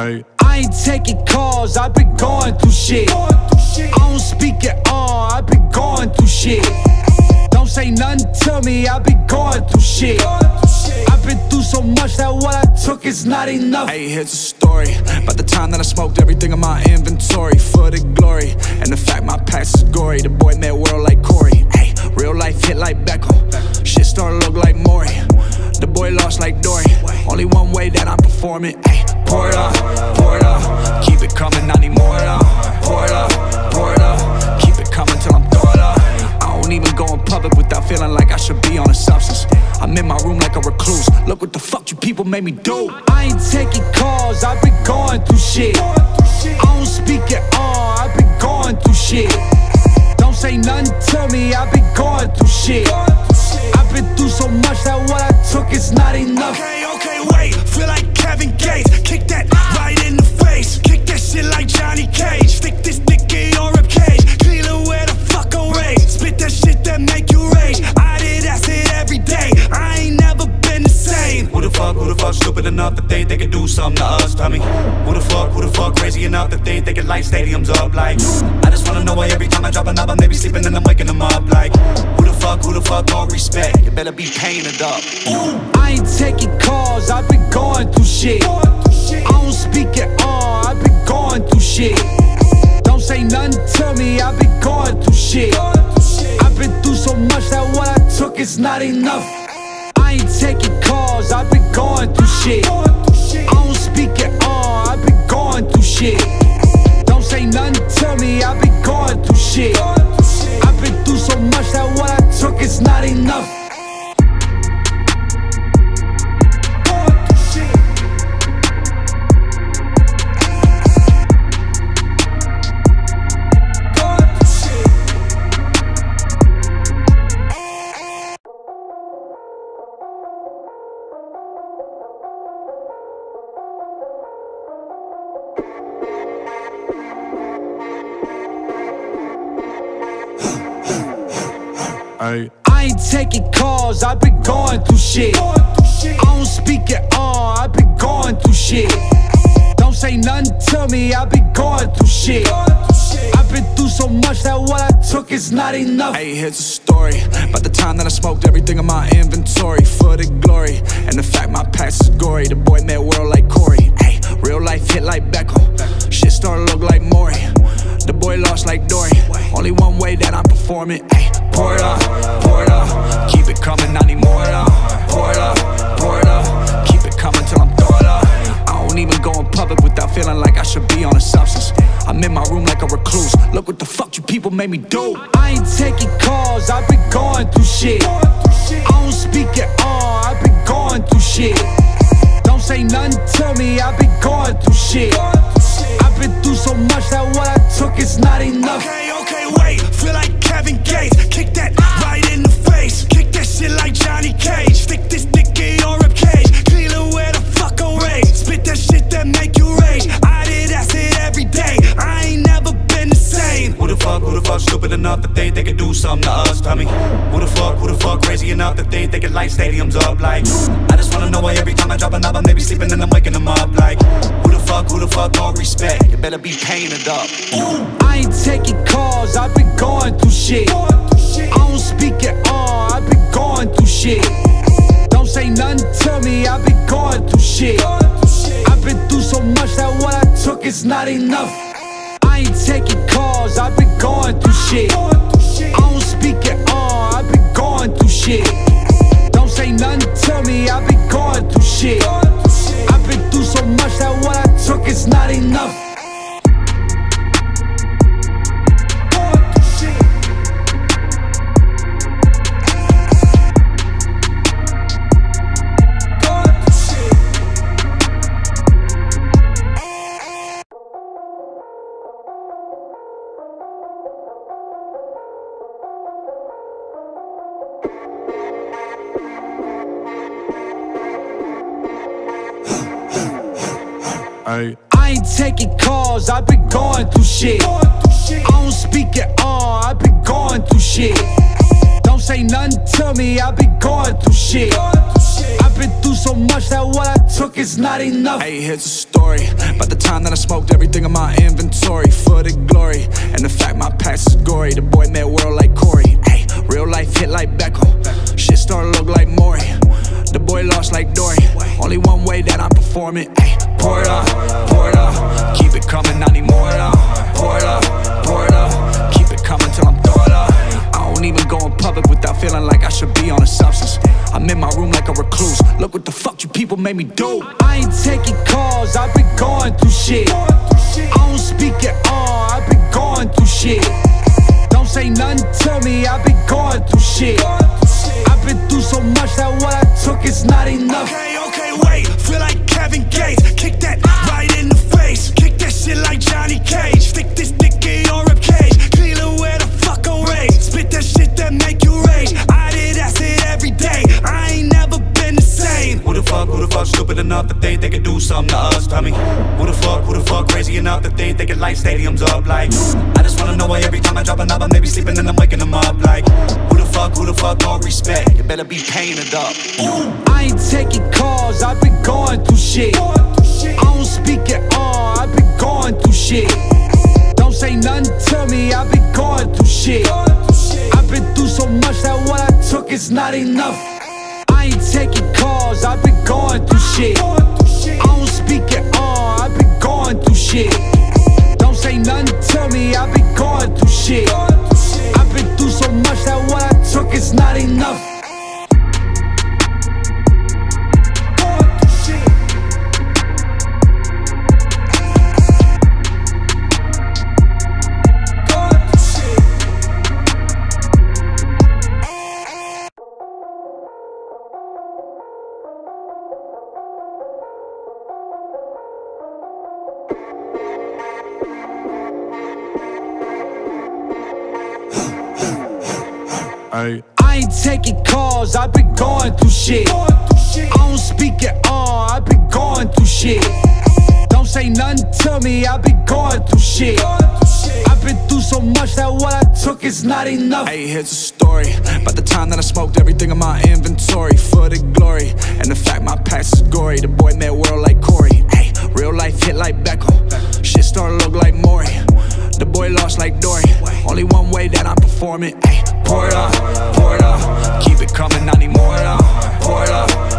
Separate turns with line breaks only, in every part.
I ain't taking calls, I've been going through shit. I don't speak at all, I've been going through shit. Don't say nothing to me, I've been going through shit. I've been through so much that what I took is not enough.
Hey, here's a story about the time that I smoked everything in my inventory for the glory, and the fact my past is gory. The boy made world like Corey. Hey, real life hit like Beckham. Shit started look like Maury. The boy lost like Dory. Only one way that I'm performing. Hey, pour it up, keep it coming, I need more of. Pour it up, keep it coming till I'm thrown up. I don't even go in public without feeling like I should be on a substance. I'm in my room like a recluse. Look what the fuck you people made me do.
I ain't taking calls, I've been going through shit. I don't speak at all, I've been going through shit. Don't say nothing to me, I've been going through shit. I've been through so much that what I took is not enough.
Okay, wait, feel like Kevin Gates. Kick that right in the face. Kick that shit like Johnny Cage. Stick this dick in your ribcage. Cleveland where the fuck a rage. Spit that shit that make you rage. I did acid every day, I ain't never been the same. Who the fuck stupid enough that they could do something to us? Tell me, who the fuck crazy enough that they could light stadiums up? Like, I just wanna know why every time I drop an album they be sleeping and I'm waking them up. Like, who the fuck gon' respect? You better be paying it up.
I ain't taking calls, I've been going through shit. I don't speak at all, I've been going through shit. Don't say nothing to me, I've been going through shit. I've been through so much that what I took is not enough. I ain't taking calls, I've been going through shit. I don't speak at all, I've been going through shit. Don't say nothing to me, I've been going through shit. I've been through so much that what I took is not enough. I ain't taking calls, I've been going through shit. I don't speak at all, I've been going through shit. Don't say nothing to me, I've been going through shit. I've been through so much that what I took is not enough.
Hey, here's a story about the time that I smoked everything in my inventory for the glory, and the fact my past is gory. The boy made world like Corey. Hey, real life hit like Beckham. Shit started look like Maury. The boy lost like Dory. Only one way that I'm performing. Ay, pour it up, keep it coming, I need more of. Pour it up, keep it coming till I'm thrown up. I don't even go in public without feeling like I should be on a substance. I'm in my room like a recluse. Look what the fuck you people made me do.
I ain't taking calls, I've been going through shit. I don't speak at all, I've been going through shit. Don't say nothing to me, I've been going through shit. I've been through so much that what I took is not enough.
Okay, wait, feel like Kevin Gates. Kick that right in the face. Kick that shit like Johnny Cage. Stick this dick in your ribcage. Cleveland where the fuck a rage. Spit that shit that make you rage. I did acid every day, I ain't never been the same. Who the fuck stupid enough that they could do something to us? Tell me, who the fuck crazy enough that they could light stadiums up? Like, I just wanna know why every time I drop an album they be sleeping and I'm waking them up. Like, who the fuck gon' respect? You better be paying it up.
I ain't taking calls, I've been going through shit. I don't speak at all, I've been going through shit. Don't say nothing to me, I've been going through shit. I've been through so much that what I took is not enough. I ain't taking calls, I've been going through shit. I don't speak at all, I've been going through shit. Don't say nothing to me, I've been going through shit. I've been through so much that what I took is not enough. I ain't taking calls, I've been going through shit. I don't speak at all, I've been going through shit. Don't say nothing to me, I've been going through shit. I've I've been through so much that what I took is not enough.
Hey, here's a story about the time that I smoked everything in my inventory for the glory, and the fact my past is gory. The boy made a world like Corey. Hey, real life hit like Beckham. Shit started look like Maury. The boy lost like Dory. Only one way that I'm performing. Ay, pour it up, keep it coming, I need more of it. Pour it up, keep it coming till I'm throw it up. I don't even go in public without feeling like I should be on a substance. I'm in my room like a recluse. Look what the fuck you people made me do.
I ain't taking calls, I've been going through shit. I don't speak at all, I've been going through shit. Don't say nothing to me, I've been going through shit. I've been through so much that what I took is not enough.
Okay, wait, feel like Kevin Gates. Kick that right in the face. Kick that shit like Johnny Cage. Stick this dick in your ribcage. Cleveland, where the fuck on rage? Spit that shit that make you rage. I did acid every day, I ain't never been the same. Who the fuck stupid enough to think they could do something to us? Tell me, who the fuck crazy enough to think they could light stadiums up? Like, I just wanna know why every time I drop an album they be sleeping and I'm waking them up. Like, who the fuck gon' respect? You better be paying it up.
I ain't taking calls, I've been going through shit. I don't speak at all, I've been going through shit. Don't say nothing to me, I've been going through shit. I've been through so much that what I took is not enough. I ain't taking calls, I've been going through shit. I don't speak at all, I've been going through shit. Don't say nothing to me, I've been going through shit. I've been through so much that what I took is not enough. I ain't taking calls, I've been going through shit. I don't speak at all, I've been going through shit. Don't say nothing to me, I've been going through shit. I've been through so much that what I took is not enough.
Hey, here's a story about the time that I smoked everything in my inventory for the glory, and the fact my past is gory. The boy made a world like Corey. Hey, real life hit like Beckham. Shit started look like Maury. The boy lost like Dory. Only one way that I'm performing. Ay, pour it up, keep it coming, I need more of it. Pour it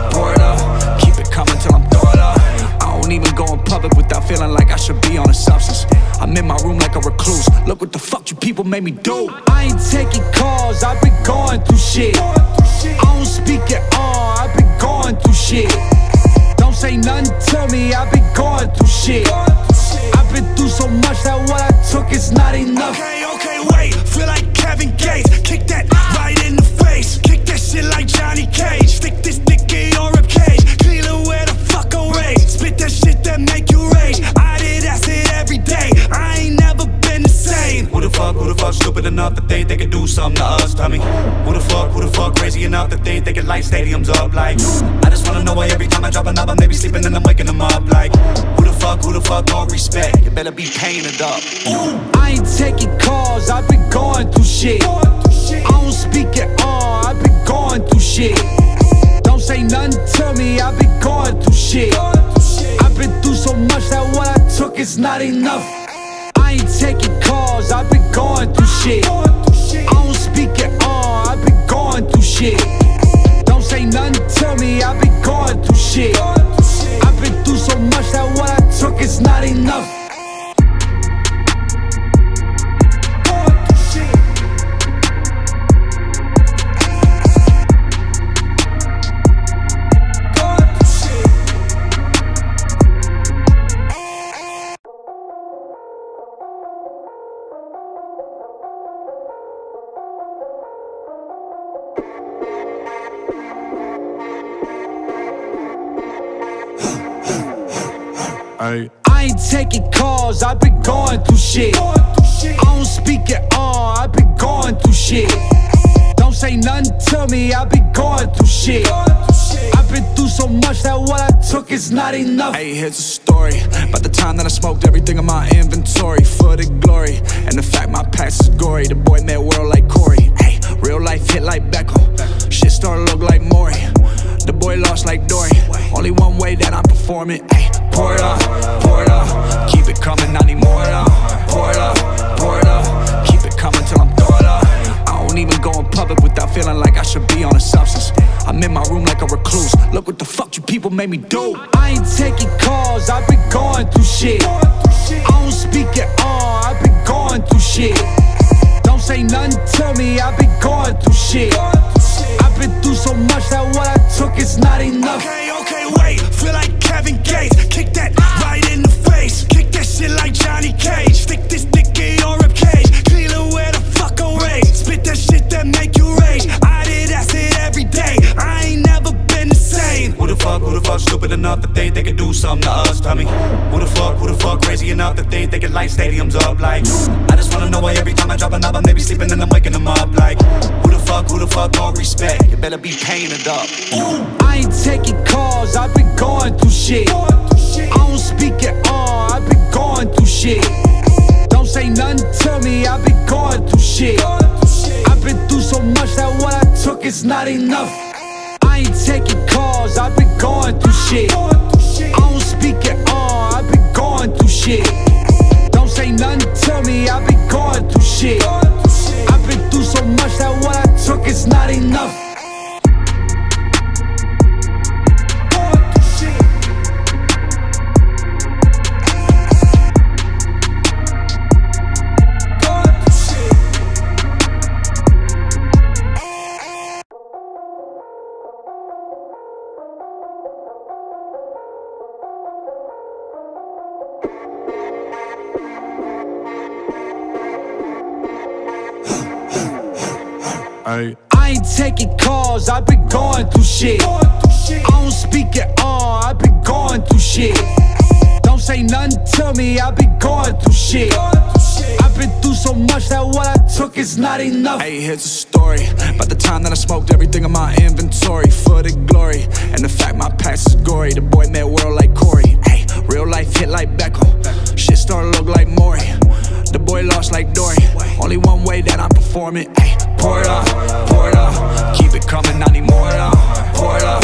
up, keep it coming till I'm throw it up. I don't even go in public without feeling like I should be on a substance. I'm in my room like a recluse. Look what the fuck you people made me do.
I ain't taking calls, I've been going through shit. I don't speak at all, I've been going through shit. Don't say nothing to me, I've been going through shit. I've been through so much that what I took is not enough.
Okay, wait, feel like Kevin Gates. Kick that right in the face. Kick that shit like Johnny Cage. Stick this dick in your ribcage. Cleveland, where the fuck on rage? Spit that shit that make you rage. I did acid every day, I ain't never been the same. Who the fuck stupid enough to think they could do something to us? Tell me, who the fuck crazy enough to think they could light stadiums up? Like, I just wanna know why every time I drop an album they be sleeping and I'm waking them up. Like, who the fuck gon' respect? You better be paying it up.
I ain't taking calls, I've been going through shit. I don't speak at all, I've been going through shit. Don't say nothing to me, I've been going through shit. I've been through so much that what I took is not enough. I ain't taking calls, I've been going through shit. I don't speak at all, I've been going through shit. Don't say nothing to me, I've been going through shit. I've been through so much that what I took is not enough. I ain't taking calls, I've been going through shit. I don't speak at all, I've been going through shit. Don't say nothing to me, I've been going through shit. I've been through so much that what I took is not enough.
Hey, here's a story about the time that I smoked everything in my inventory for the glory, and the fact my past is gory. The boy made a world like Corey. Hey, real life hit like Beckham. Shit started look like Maury. The boy boy lost like Dory. Only one way that I'm performing. Ay, pour it up, keep it coming, I need more of. Pour it up, keep it coming till I'm throw it up. I don't even go in public without feeling like I should be on a substance. I'm in my room like a recluse. Look what the fuck you people made me do.
I ain't taking calls, I've been going through shit. I don't speak at all, I've been going through shit. Don't say nothing to me, I've been going through shit. I've been through so much that what I took is not enough.
Okay, wait, feel like Kevin Gates. Kick that right in the face. Kick that shit like Johnny Cage. Stick this dick in your ribcage. Cleveland, where the fuck on rage? Spit that shit that make you rage. I did acid every day, I ain't never been the same. Who the fuck stupid enough to think they could do something to us? Tell me, who the fuck crazy enough to think they could light stadiums up? Like, I just wanna know why every time I drop an album they be sleeping and I'm waking them up. Like, who the fuck don't respect? You better be paying it up.
I ain't taking calls, I've been going through shit. I don't speak at all, I've been going through shit. Don't say nothing to me, I've been going through shit. I've been through so much that what I took is not enough. I ain't taking calls, I've been going through shit. I don't speak at all, I've been going through shit. Don't say nothing to me, I've been going through shit. I've been through so much that what I took is not enough. I ain't taking calls, I've been going through shit. I don't speak at all, I've been going through shit. Don't say nothing to me, I've been going through shit. I've been through so much that what I took is not enough.
Hey, here's a story about the time that I smoked everything in my inventory for the glory, and the fact my past is gory. The boy made world like Corey. Hey, real life hit like Beckham. Shit started to look like Maury. The boy lost like Dory. Only one way that I'm performing. Ay, pour it up, keep it coming, I need more of. Pour it up,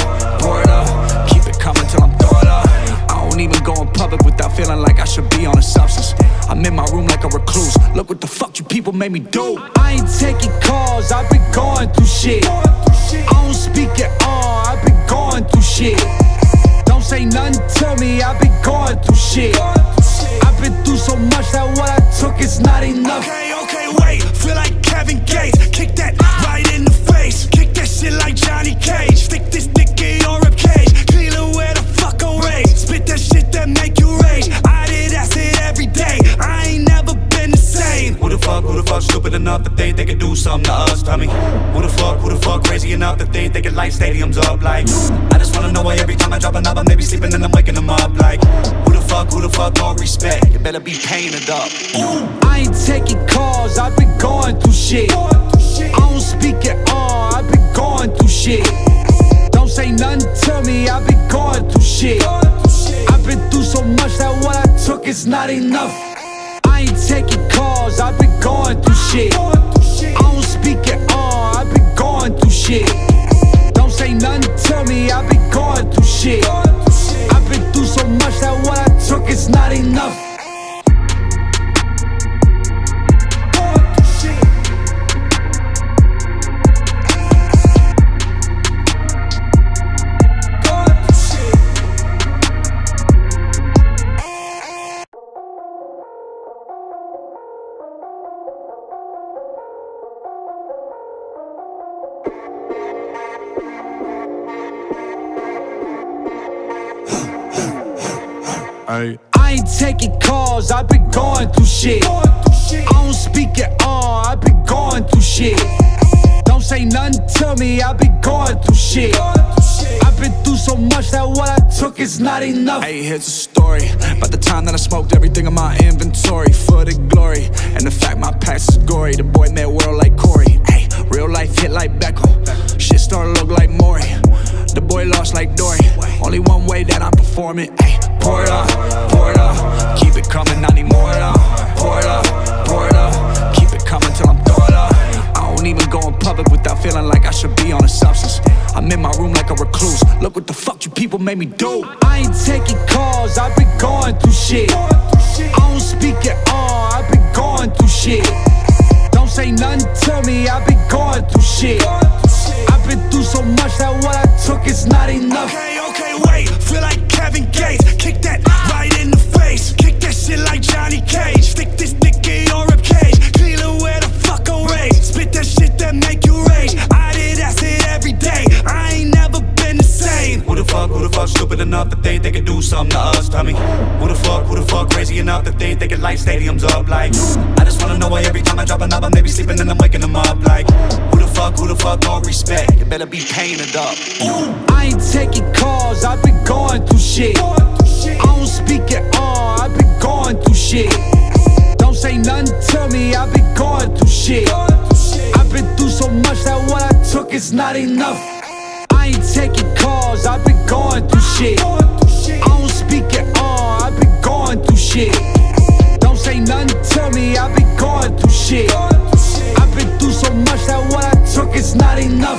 keep it coming till I'm throw it up. I don't even go in public without feeling like I should be on a substance. I'm in my room like a recluse. Look what the fuck you people made me do.
I ain't taking calls, I've been going through shit. I don't speak at all, I've been going through shit. Don't say nothing to me, I've been going through shit. I've been through so much that what I took is not enough.
Okay, wait, feel like Kevin Gates. Kick that right in the face. Kick that shit like Johnny Cage. Stick this dick in your ribcage. Cleveland, where the fuck on rage? Spit that shit that make you rage. I did acid every day, I ain't never been the same. Who the fuck stupid enough to think they could do something to us? Tell me, who the fuck crazy enough to think they could light stadiums up? Like, I just wanna know why every time I drop an album they be sleeping and I'm waking them up. Like, who the fuck don't respect? You better be paying it up.
I ain't taking calls, I've been going through shit. I don't speak at all, I've been going through shit. Don't say nothing to me, I've been going through shit. I've been through so much that what I took is not enough. I ain't taking calls, I've been going through shit. I don't speak at all, I've been going through shit. Don't say nothing to me, I've been going through shit. I've been through so much that what I took is not enough. I ain't taking calls, I've been going through shit. I don't speak at all, I've been going through shit. Don't say nothing to me, I've been going through shit. I've been through so much that what I took is not enough.
Hey, here's a story about the time that I smoked everything in my inventory for the glory, and the fact my past is gory. The boy made world like Corey. Hey, real life hit like Beckham. Shit started to look like Maury. The boy lost like Dory. Only one way that I'm performing. Ay, pour it up, keep it coming, I need more of. Pour it up, keep it coming till I'm throw it up. I don't even go in public without feeling like I should be on a substance. I'm in my room like a recluse. Look what made me do.
I ain't taking calls, I've been going through shit. I don't speak at all, I've been going through shit. Don't say nothing to me, I've been going through shit. I've been through so much that what I took is not enough.
Okay, wait, feel like Kevin Gates. Kick that right in the face. Kick that shit like Johnny Cage. Stick this dick in your ribcage. Cleveland, where the fuck on rage? Spit that shit that make you rage. I did acid every day, I ain't never been the same. Who the fuck stupid enough to think they could do something to us? Tell me, who the fuck crazy enough to think they could light stadiums up? Like, I just wanna know why every time I drop an album they be sleeping and I'm waking them up. Like, who the fuck don't respect? You better be painted up.
I ain't taking calls, I've been going through shit. I don't speak at all, I've been going through shit. Don't say nothing to me, I've been going through shit. I've been through so much that what I took is not enough. I ain't taking calls, I've been going through shit. I don't speak at all, I've been going through shit. Don't say nothing to me, I've been going through shit. I've been through so much that what I took is not enough.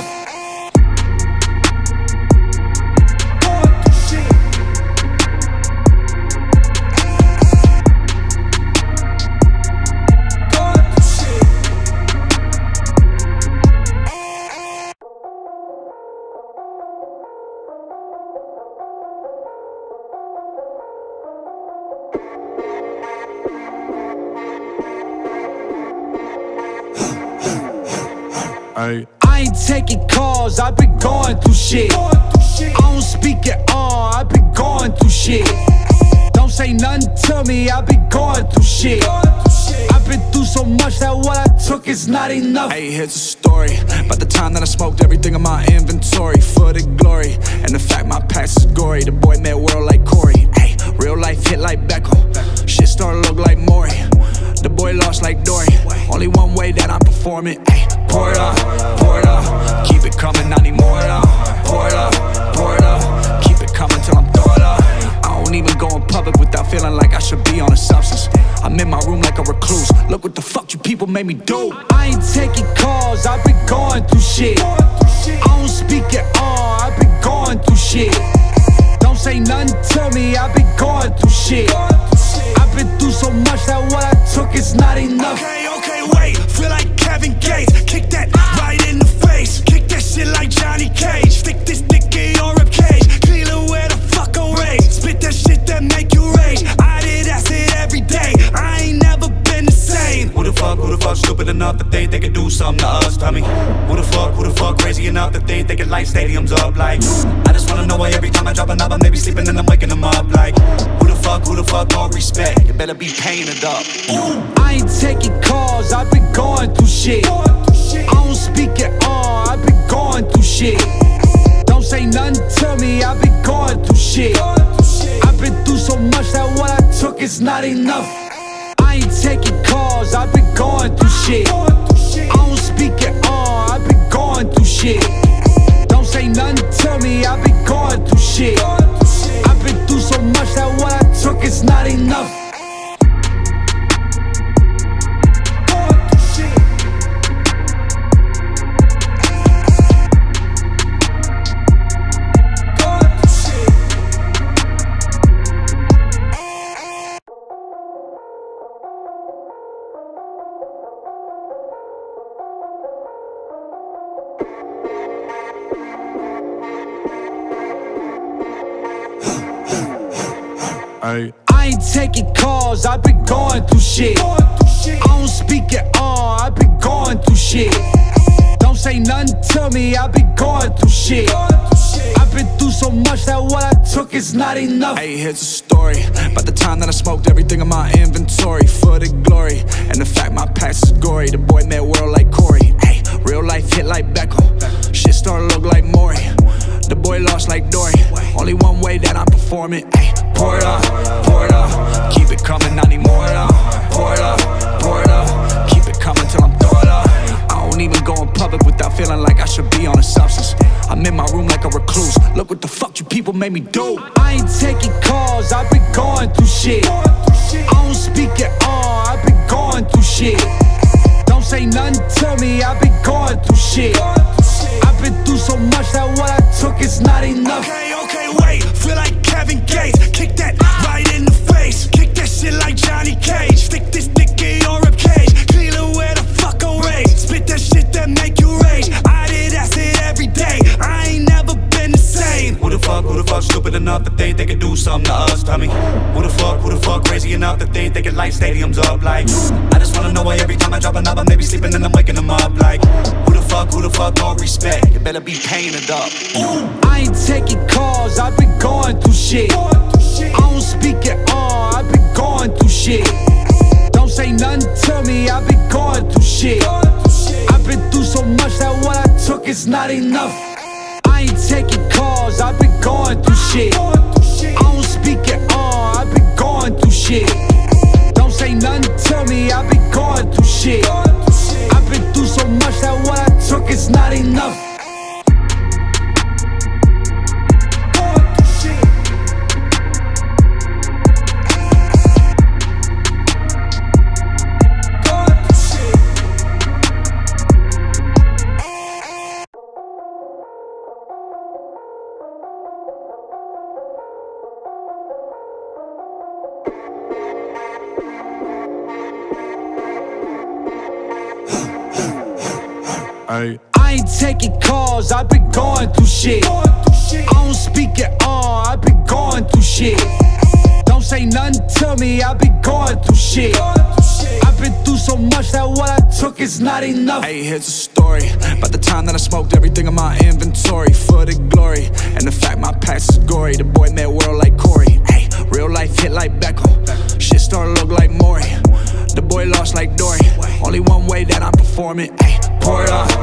I ain't taking calls, I've been going through shit. I don't speak at all, I've been going through shit. Don't say nothing to me, I've been going through shit. I've been through so much that what I took is not enough.
Hey, here's a story about the time that I smoked everything in my inventory for the glory, and the fact my past is gory. The boy made a world like Corey. Hey, real life hit like Beckham. Shit started look like Maury. The boy lost like Dory. Only one way that I'm performing. Ay, pour it up, keep it coming, I need more of. Pour it up, keep it coming till I'm throw it up. I don't even go in public without feeling like I should be on a substance. I'm in my room like a recluse. Look what the fuck you people made me do.
I ain't taking calls, I've been going through shit. I don't speak at all, I've been going through shit. Don't say nothing to me, I've been going through shit. I've been through so much that what I took is not enough.
Okay, wait, feel like Kevin Gates. Kick that right in the face. Kick that shit like Johnny Cage. Stick this dick in your ribcage. Cleveland, where the fuck on rage? Spit that shit that make you rage. I did acid every day, I ain't never been the same. Who the fuck stupid enough to think they could do something to us? Tell me, who the fuck crazy enough to think they could light stadiums up? Like, I just wanna know why every time I drop an album they be sleeping and I'm waking them up. Like, who the fuck don't respect? You better be painted up.
I ain't taking calls, I've been going through shit. I don't speak at all, I've been going through shit. Don't say nothing to me, I've been going through shit. I've been through so much that what I took is not enough. I ain't taking calls, I've been going through shit. I don't speak at all, I've been going through shit. Don't say nothing to me, I've been going through shit. I've been through so much that what I took is not enough. I ain't taking calls, I've been going through shit. I don't speak at all, I've been going through shit. Don't say nothing to me, I've been going through shit. I've been through so much that what I took is not enough.
Hey, here's a story about the time that I smoked everything in my inventory for the glory, and the fact my past is gory. The boy made a world like Corey. Hey, real life hit like Beckham. Shit started look like Maury. The boy lost like Dory. Only one way that I'm performing. Ay, pour it up, keep it coming, I need more of. Pour it up, keep it coming till I'm throw it up. I don't even go in public without feeling like I should be on a substance. I'm in my room like a recluse. Look what the fuck you people made me do.
I ain't taking calls, I've been going through shit. I don't speak at all, I've been going through shit. Don't say nothing to me, I've been going through shit. I've been through so much that what I took is not enough.
Okay, wait. Kevin Gates. Kick that right in the face. Kick that shit like Johnny Cage. Stick this dick in your ribcage. Cleveland, where the fuck a rage. Spit that shit that make you rage. I did acid every day. I ain't never been the same. Who the fuck stupid enough to think they could do something to us? Tell me. Who the fuck crazy enough to think they could light stadiums up? Like, I just wanna know why every time I drop an album they be sleeping and I'm waking them up. Like, who the fuck, all respect, you better be paying it up.
I ain't taking calls, I've been going through shit. I don't speak at all, I've been going through shit. Don't say nothing to me, I've been going through shit. I've been through so much that what I took is not enough. I ain't taking calls, I've been going through shit. I don't speak at all, I've been going through shit. Don't say nothing to me, I've been going through shit. I've been through so much that what I took is not enough. I ain't taking calls, I've been going through shit. I don't speak at all, I've been going through shit. Don't say nothing to me, I've been going through shit. I've been through so much that what I took is not enough.
Hey, here's a story about the time that I smoked everything in my inventory for the glory, and the fact my past is gory. The boy made world like Corey. Hey, real life hit like Beckham. Shit started look like Maury. The boy lost like Dory. Only one way that I'm performing. Ay, pour it up,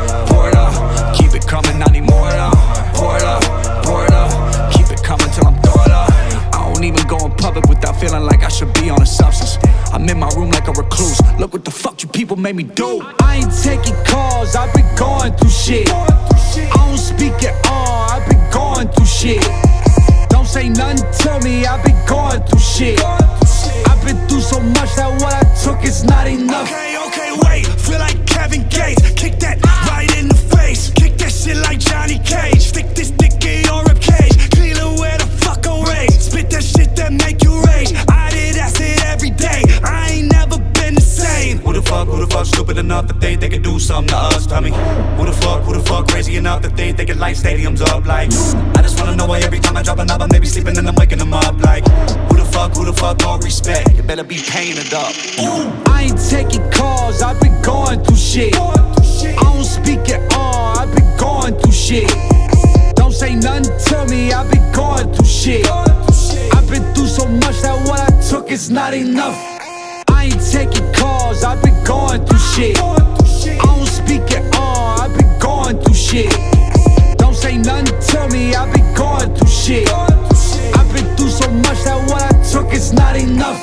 keep it coming, I need more of. Pour it up, keep it coming till I'm thrown up. I don't even go in public without feeling like I should be on a substance. I'm in my room like a recluse. Look what the fuck you people made me do.
I ain't taking calls, I've been going through shit. I don't speak at all, I've been going through shit. Don't say nothing to me, I've been going through shit. I've been through so much that what I took is not enough.
Okay, wait, feel like Kevin Gates. Kick that right in the face. Kick that shit like Johnny Cage. Stick this dick in your ribcage. Cleveland, where the fuck a rage. Spit that shit that make you rage. I did acid every day. I ain't never been the same. Who the fuck stupid enough to think they could do something to us? Tell me. Who the fuck crazy enough to think they could light stadiums up? Like, I just wanna know why every time I drop an album they be sleeping and I'm waking them up. Like, who the fuck, all respect, you better be paying it up.
I ain't taking calls, I've been going through shit. I don't speak at all, I've been going through shit. Don't say nothing to me, I've been going through shit. I've been through so much that what I took is not enough. I ain't taking calls, I've been going through shit. I don't speak at all, I've been going through shit. Don't say nothing to me, I've been going through shit. I've been through so much that what I took is not enough.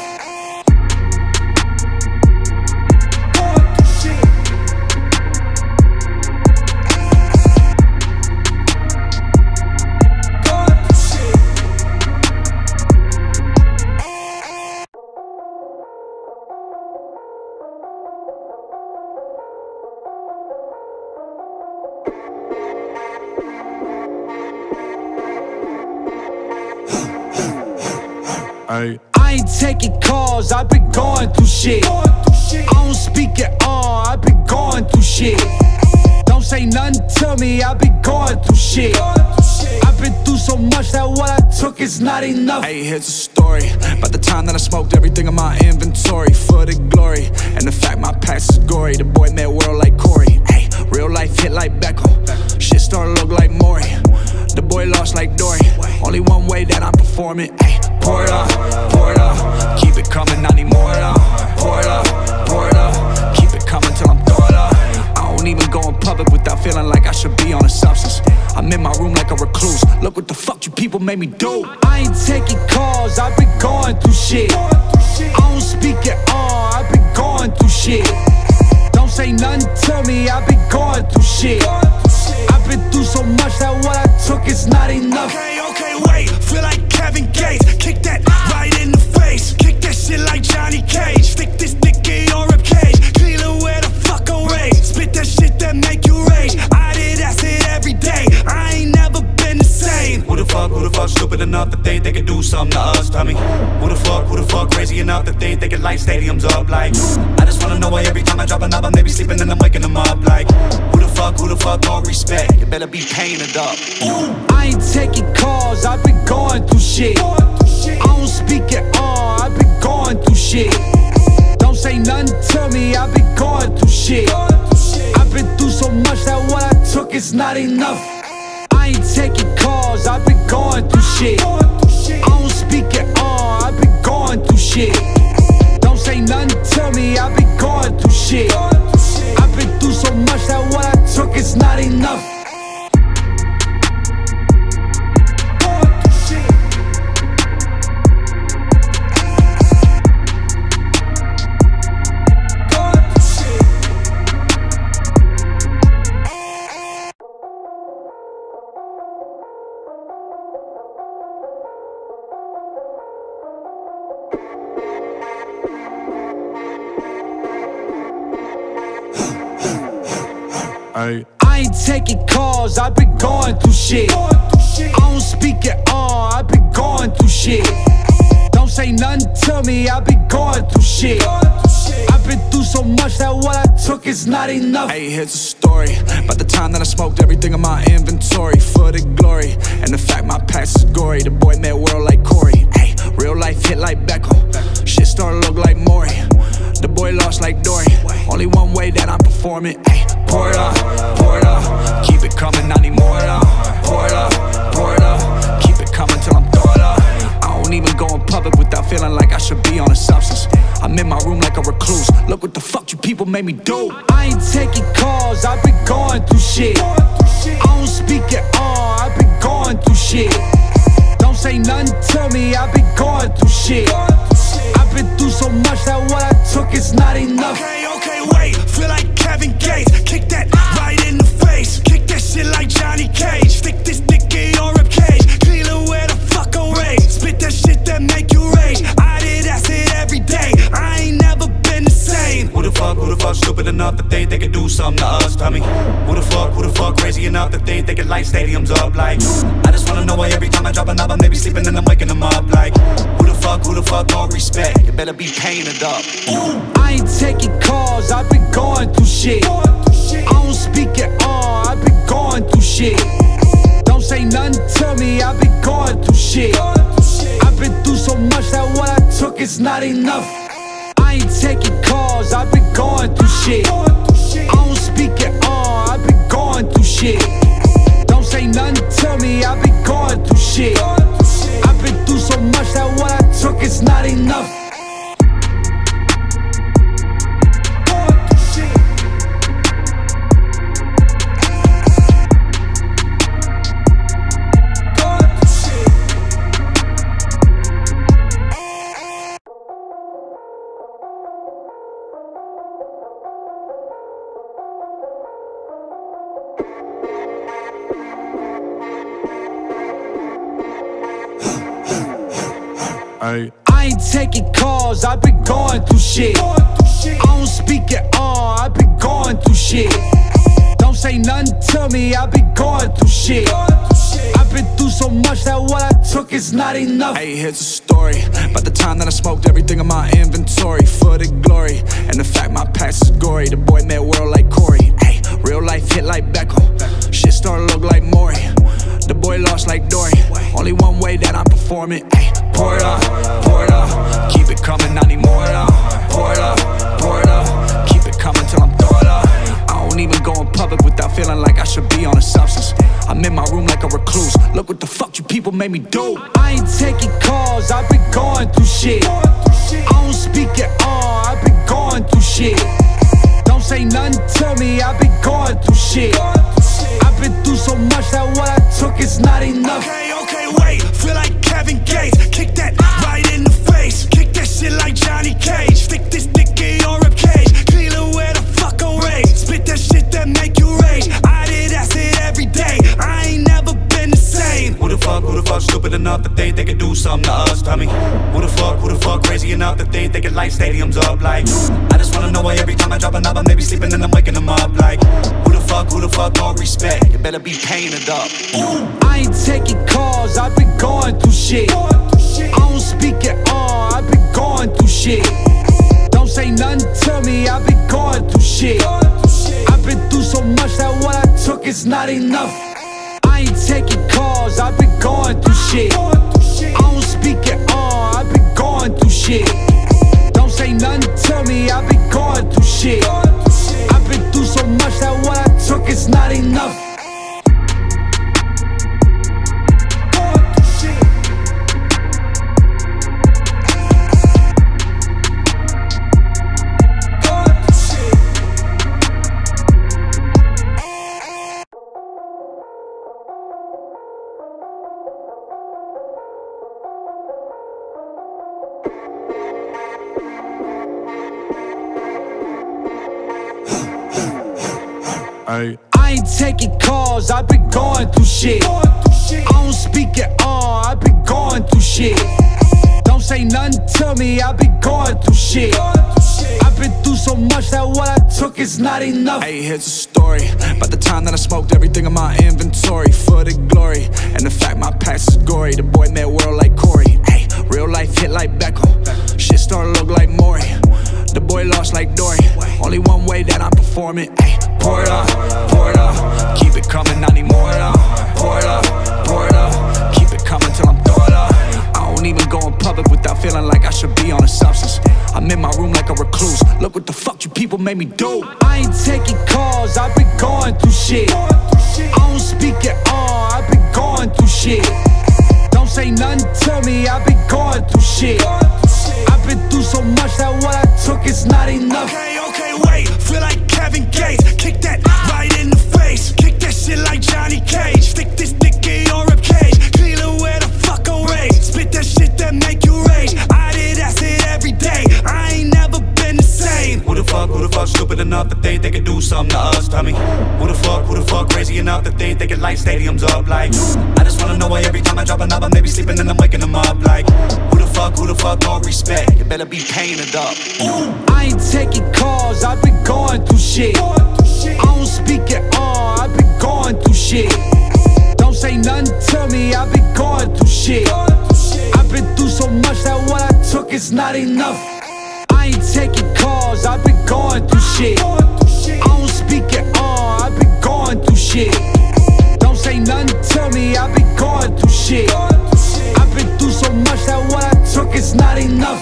I ain't taking calls, I've been going through shit. I don't speak at all, I've been going through shit. Don't say nothing to me, I've been going through shit. I've been through so much that what I took is not enough.
Hey, here's a story about the time that I smoked everything in my inventory for the glory, and the fact my past is gory. The boy made world like Corey. Hey, real life hit like Beckham. Shit started look like Maury. The boy lost like Dory. Only one way that I'm performing. Ay, pour it up, keep it coming, I need more of. Pour it up, keep it coming till I'm thrown up. I don't even go in public without feeling like I should be on a substance. I'm in my room like a recluse. Look what the fuck you people made me do.
I ain't taking calls, I've been going through shit. I don't speak at all, I've been going through shit. Don't say nothing to me, I've been going through shit. I've been through so much that what I took is not enough.
Okay, wait, feel like Kevin Gates. Kick that right in the face. Kick that shit like Johnny Cage. Stick this dick in your ribcage. Cleveland, where the fuck a rage. Spit that shit that make you rage. I did acid every day. I ain't never been the same. Who the fuck stupid enough enough to think they could do something to us? Tell me, who the fuck crazy enough to think they could light stadiums up? Like, I just wanna know why every time I drop an album they be sleeping and I'm waking them up. Like, who the fuck gon' respect? You better be painted up.
I ain't taking calls, I've been going through shit. I don't speak at all, I've been going through shit. Don't say nothing to me, I've been going through shit. I've been through so much that what I took is not enough. I ain't taking calls, I've been going through shit. I don't speak at all, I've been going through shit. Don't say nothing to me, I've been going through shit. I've been through so much that what I took is not enough. I ain't taking calls, I've been going through shit. I don't speak at all, I've been going through shit. Don't say nothing to me, I've been going through shit. I've been through so much that what I took is not enough.
Hey, here's a story about the time that I smoked everything in my inventory for the glory, and the fact my past is gory. The boy made world like Corey. Hey, real life hit like Beckham. Shit started look like Maury. The boy lost like Dory. Only one way that I'm performing. Ay, pour it up, keep it coming, I need more though. Pour it up, keep it coming till I'm thrown up. I don't even go in public without feeling like I should be on a substance. I'm in my room like a recluse. Look what the fuck you people made me do.
I ain't taking calls, I've been going through shit. I don't speak at all, I've been going through shit. Don't say nothing to me, I've been going through shit. I've been through so much that what I took is not enough.
Okay, wait, feel like Kevin Gates. Kick that right in the face. Kick that shit like Johnny Cage. Stick this dick in your ribcage. Cleveland, where the fuck a rage. Spit that shit that make you rage. I did acid every day. I ain't never been the same. Who the fuck stupid enough to think they could do something to us? Tell me, who the fuck crazy enough to think they could light stadiums up? Like, I just wanna know why every time I drop an album they be sleeping and I'm waking them up. Like, who the fuck gon' respect? You better be painted up.
I ain't taking calls, I've been going through shit. I don't speak at all, I've been going through shit. Don't say nothing to me, I've been going through shit. I've been through so much that what I took is not enough. I ain't taking calls, I've been going through shit. I don't speak at all, I've been going through shit. Don't say nothing to me, I've been going through shit. I've been through so much that what I took is not enough. I ain't taking calls, I've been going through shit. I don't speak at all, I've been going through shit. Don't say nothing to me, I've been going through shit. I've been through so much that what I took is not enough.
Hey, here's a story about the time that I smoked everything in my inventory for the glory, and the fact my past is gory. The boy made world like Corey. Hey, real life hit like Beckham. Shit started look like Maury. The boy lost like Dory. Only one way that I'm performing. Ay, pour it up, keep it coming, I need more though. Pour it up, keep it coming till I'm thrown up. I don't even go in public without feeling like I should be on a substance. I'm in my room like a recluse. Look what the fuck you people made me do.
I ain't taking calls, I've been going through shit. I don't speak at all, I've been going through shit. Don't say nothing to me, I've been going through shit. I've been through so much that what I took is not enough.
Okay, wait, feel like Kevin Gates. Kick that right in the face. Kick that shit like Johnny Cage. Stick this dick in your ribcage. Cleveland, where the fuck a rage. Spit that shit that make you rage. I did acid every day. I ain't never been the same. Who the fuck stupid enough to think they could do something to us? Tell me, who the fuck crazy enough to think they could light stadiums up? Like, I just wanna know why every time I drop an album they be sleeping and I'm waking them up. Like, who the fuck gon' respect? You better be painted up.
I ain't taking calls, I've been going through shit. I don't speak at all, I be going through shit. Don't say nothing to me, I be going through shit. I've been through so much that what I took is not enough. I ain't taking calls, I be going through shit. I don't speak at all, I be going through shit. Don't say nothing to me, I be going through shit. I've been through so much that what I took is not enough. I ain't taking calls, I been going through shit. I don't speak at all, I been going through shit. Don't say nothing to me, I been going through shit. I've been through so much that what I took is not enough.
Hey, here's a story about the time that I smoked everything in my inventory for the glory, and the fact my past is gory. The boy made world like Corey. Hey, real life hit like Beckham. Shit started look like Maury. The boy lost like Dory. Only one way that I'm performing. Ay, pour it up, keep it coming, I need more of. Pour it up, keep it coming till I'm throw it up. I don't even go in public without feeling like I should be on a substance. I'm in my room like a recluse. Look what the fuck you people made me do.
I ain't taking calls, I've been going through shit. I don't speak at all, I've been going through shit. Don't say nothing to me, I've been going through shit. I've been through so much that what I took is not enough.
Okay, wait, feel like Kevin Gates. Kick that right in the face. Kick that shit like Johnny Cage. Stick this dick in your ribcage. Cleveland where the fuck on rage. Spit that shit that make you rage. I did acid every day, I ain't never been the same. Who the fuck stupid enough to think they could do something to us, tell me? Who the fuck crazy enough to think they could light stadiums up like? I just wanna know why every time I drop an album they be sleeping and I'm waking them up like? Who the fuck gon' respect? You better be paying it up.
I ain't taking calls, I've been going through shit. I don't speak at all, I've been going through shit. Don't say nothing to me, I've been going through shit. I've been through so much that what I took is not enough. I ain't taking calls, I've been going through shit. I don't speak at all, I've been going through shit. Don't say nothing to me, I've been going through shit. I've been through so much that what I took is not enough.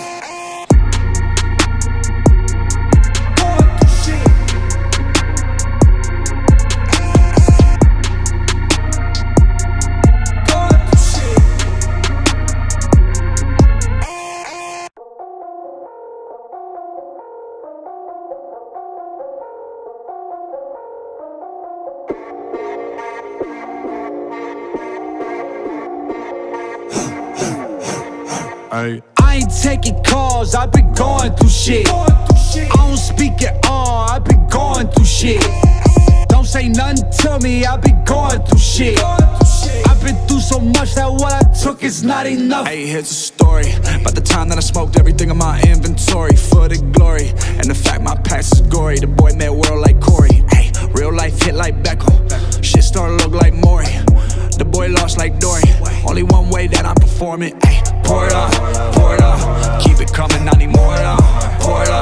I ain't taking calls, I've been going through shit. I don't speak at all, I've been going through shit. Don't say nothing to me, I've been going through shit. I've been through so much that what I took is not enough.
Hey, here's a story about the time that I smoked everything in my inventory for the glory, and the fact my past is gory. The boy made world like Corey. Hey, real life hit like Beckham. Shit started look like Maury. The boy lost like Dory. Only one way that I'm performing. Ay, pour it up, keep it coming, I need more of. Pour it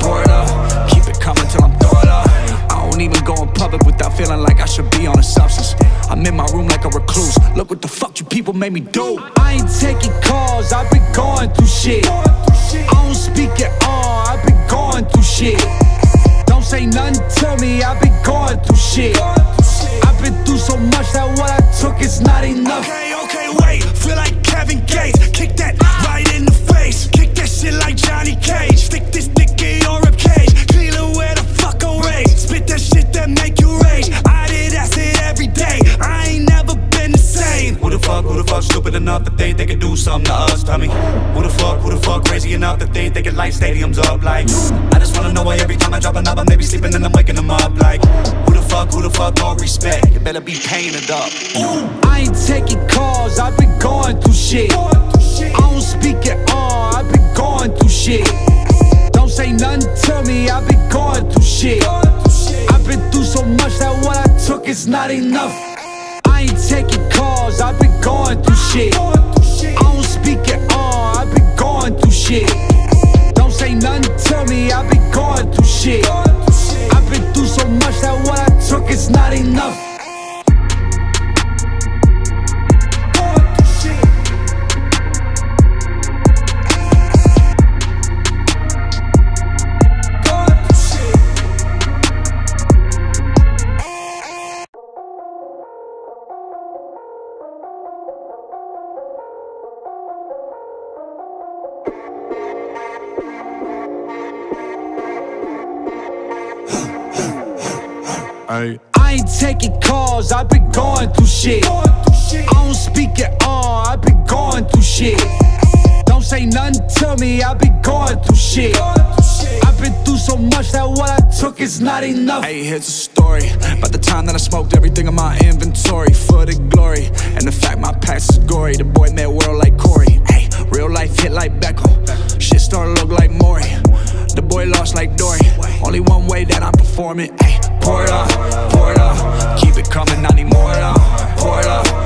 up, keep it coming till I'm throw it up. I don't even go in public without feeling like I should be on a substance. I'm in my room like a recluse. Look what the fuck you people made me do.
I ain't taking calls, I've been going through shit. I don't speak at all, I've been going through shit. Don't say nothing to me, I've been going through shit. I've been through so much that what I took is not enough.
Okay, wait, feel like Kevin Gates. Kick that right in the face. Kick that shit like Johnny Cage. Stick this dick in your ribcage. Cleveland where the fuck on rage. Spit that shit that make you rage. I did acid every day, I ain't never been the same. Who the fuck stupid enough to think they could do something to us, tell me? Who the fuck crazy enough to think they could light stadiums up like? I just wanna know why every time I drop an album they be sleeping and I'm waking them up like? Who the fuck gon' respect? You better be paying it up.
I ain't taking calls, I've been going through shit. I don't speak at all, I've been going through shit. Don't say nothing to me, I've been going through shit. I've been through so much that what I took is not enough. I ain't taking calls, calls, I've been going through shit. I don't speak at all, I've been going through shit. Don't say nothing to me, I've been going through shit. I've been through so much that what I took is not enough. I ain't taking calls, I've been going through shit. I don't speak at all, I've been going through shit. Don't say nothing to me, I've been going through shit. I've been through so much that what I took is not enough.
Hey, here's a story about the time that I smoked everything in my inventory for the glory, and the fact my past is gory. The boy made a world like Corey. Hey, real life hit like Beckham. Shit started to look like Maury. The boy lost like Dory. Only one way that I'm performing. Ay, pour it up, keep it coming, I need more now. Pour it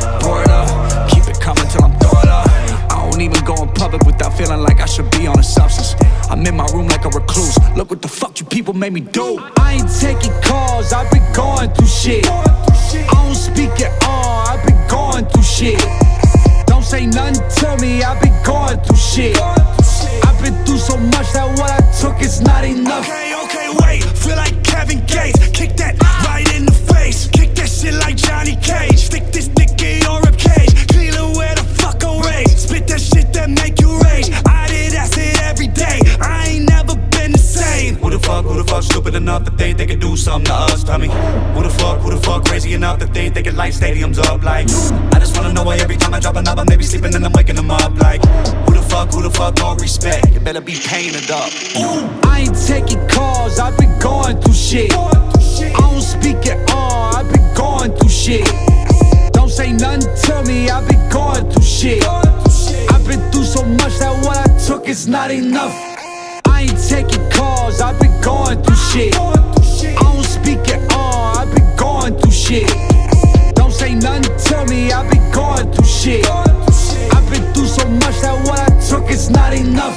up, keep it coming till I'm throw it up. I don't even go in public without feeling like I should be on a substance. I'm in my room like a recluse. Look what the fuck you people made me do.
I ain't taking calls, I've been going through shit. I don't speak at all, I've been going through shit. Don't say nothing to me, I've been going through shit. I've been through so much that what I took is not enough.
Okay, wait, feel like Kevin Gates. Kick that right in the face. Kick that shit like Johnny Cage. Stick this dick in your ribcage. Cleveland, where the fuck on rage? Spit that shit that make you rage. I did acid every day, I ain't never been the same. Who the fuck stupid enough to think they could do something to us, tell me? Who the fuck crazy enough to think they could light stadiums up like? I just wanna know why every time I drop an album they be sleeping and I'm waking them up like. Who the fuck don't respect? You better be paying it up.
I ain't taking calls, I've been going through shit. I don't speak at all, I've been going through shit. Don't say nothing to me, I've been going through shit. I've been through so much that what I took is not enough. I ain't taking calls, I've been going through shit. I don't speak at all, I've been going through shit. Don't say nothing to me, I've been going through shit. I've been through so much that what I took is not enough.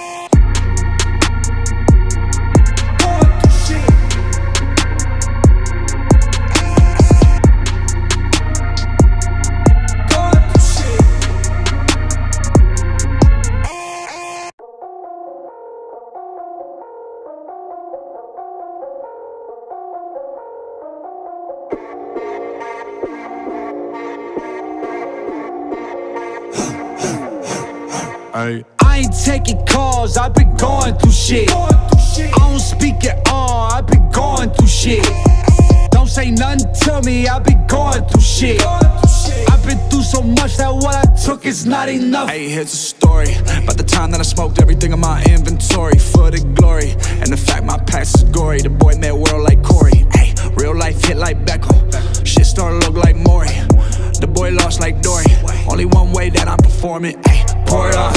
I ain't taking calls, I've been going through shit. I don't speak at all, I've been going through shit. Don't say nothing to me, I've been going through shit. I've been through so much that what I took is not enough.
Hey, here's a story about the time that I smoked everything in my inventory for the glory, and the fact my past is gory. The boy made a world like Corey. Hey, real life hit like Beckham. Shit started to look like Maury. The boy lost like Dory. Only one way that I'm performing. Ay, pour it up,